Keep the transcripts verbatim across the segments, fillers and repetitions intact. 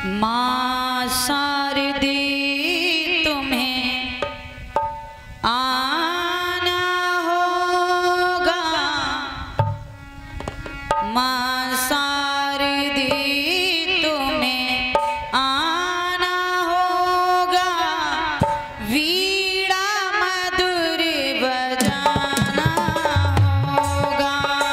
माँ शारदे तुम्हें आना होगा, माँ शारदे तुम्हें आना होगा, वीणा मधुर बजाना होगा।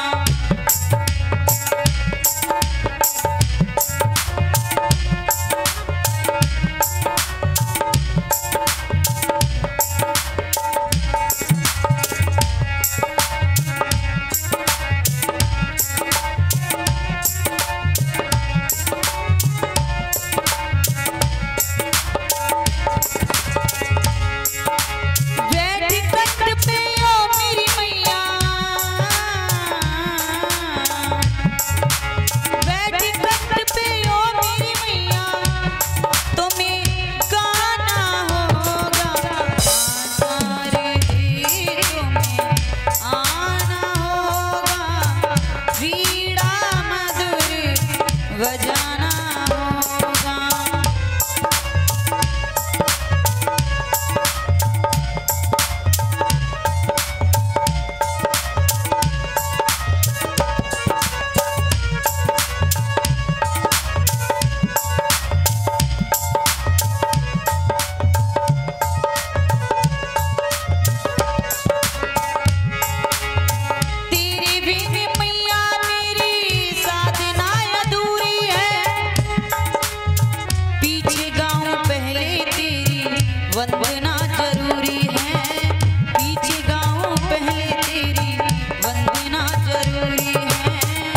वंदना जरूरी है, पीछे गाऊं पहले तेरी वंदना जरूरी है।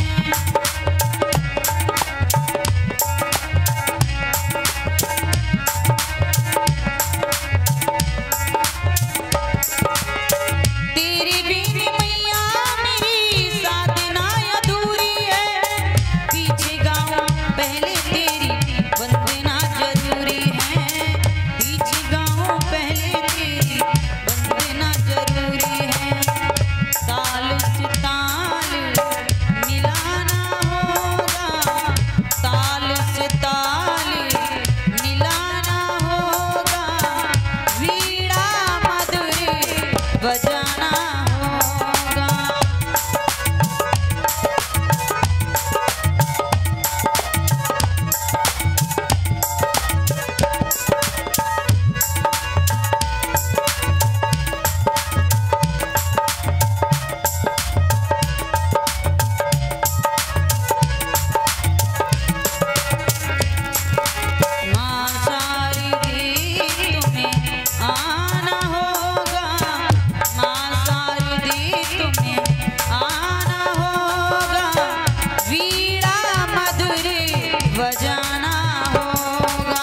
तेरे बिन मैया मेरी साधना अधूरी है, पीछे गाऊं पहले तेरी वंदना जरूरी है, पीछे गाऊं पहले तेरी वंदना जरूरी है। ताल से ताल मिलाना होगा, ताल से ताल मिलाना होगा, वीणा मधुर बजाना होगा। माँ शारदे तुम्हें आना होगा, माँ शारदे तुम्हें आना होगा, वीणा मधुर बजाना होगा।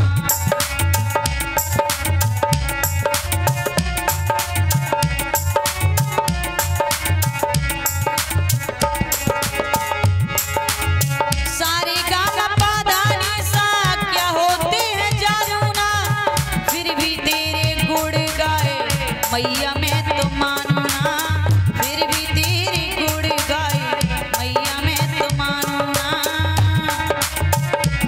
सारे गाना पाधानी सा क्या होते हैं जानू ना, फिर भी तेरे गुण गाए मैया मैं तो मानू ना, फिर भी तेरे गुण गाए मैया मैं तो मानू ना।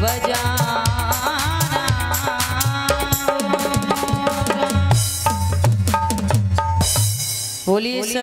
बजाना। बोलिए।